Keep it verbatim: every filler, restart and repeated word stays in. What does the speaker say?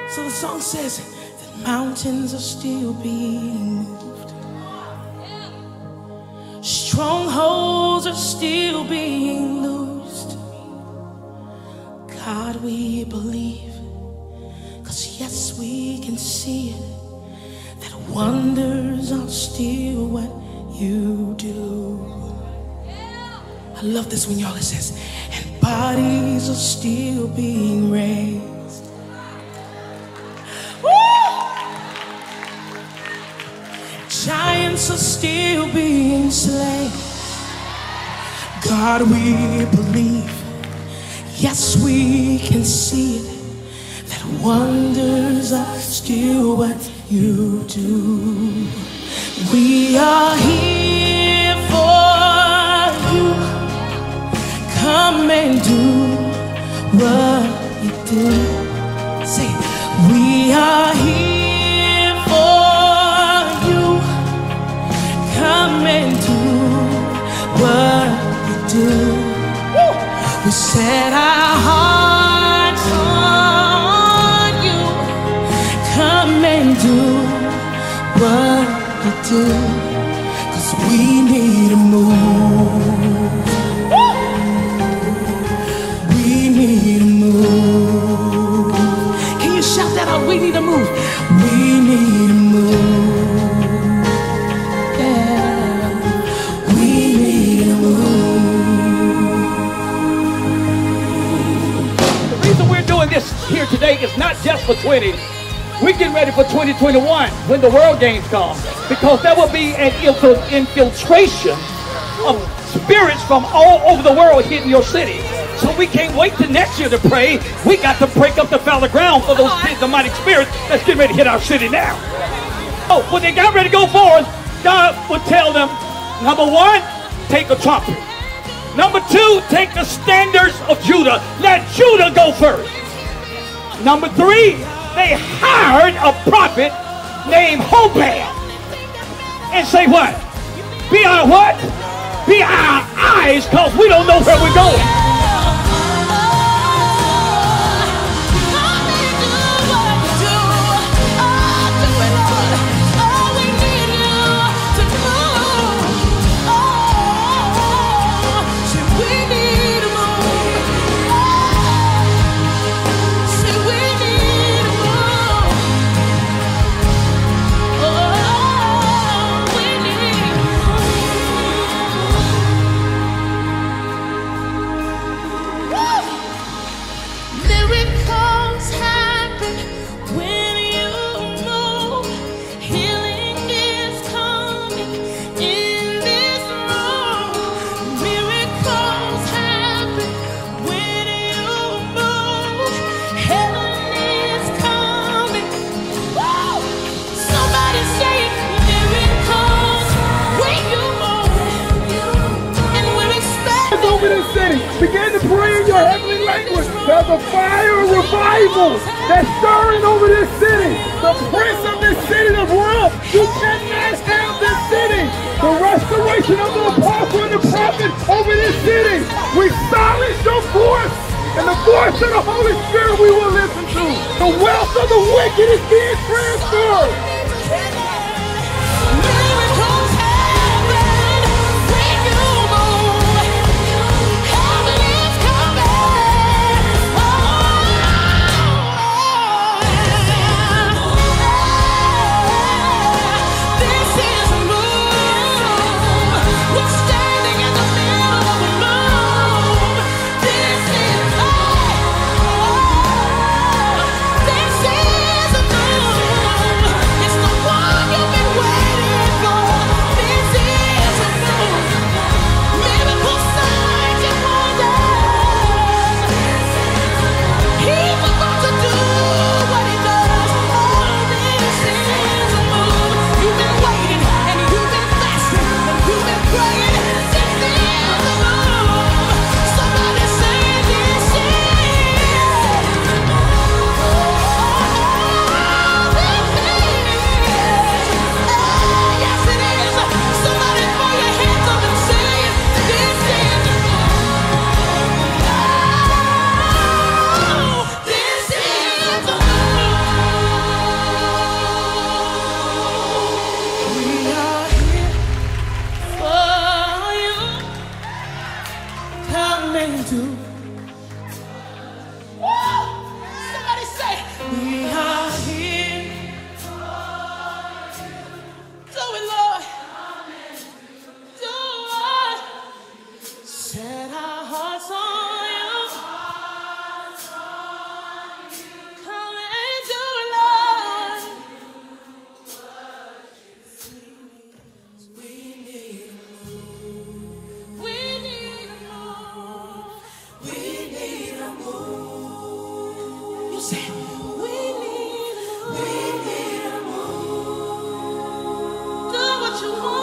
So the song says that mountains are still being moved. Strongholds are still being loosed. God, we believe, 'cause yes, we can see it, that wonders are still what you do. I love this when y'all, it says, and bodies are still being raised. Woo! Giants are still being slain. God, we believe, yes, we can see it, that wonders are still what you do. We are here for you. Come and do what you do. Say, we are here for you. Come and do what you do. Woo! We set our hearts on you. Come and do what you do, 'cause we need to move. We need to move. Can you shout that out? We need to move. We need to move. Yeah. We need to move. The reason we're doing this here today is not just for twenty. We're getting ready for twenty twenty-one when the World Games come, because there will be an infiltration of spirits from all over the world hitting your city. So we can't wait till next year to pray. We got to break up the fallow ground for those demonic spirits that's getting ready to hit our city now. Oh, when they got ready to go forward, God would tell them, number one, take a trumpet. Number two, take the standards of Judah. Let Judah go first. Number three, they hired a prophet named Hobab and say what? Be our what? Be our eyes, because we don't know where we're going. Begin to pray in your heavenly language. There's a fire of revival that's stirring over this city. The prince of this city, the world, you cannot have this city. The restoration of the apostle and the prophet over this city. We silence your voice, and the voice of the Holy Spirit we will listen to. The wealth of the wicked is being transferred. This is a move. Say, we need a move. We need a move. Do what you want.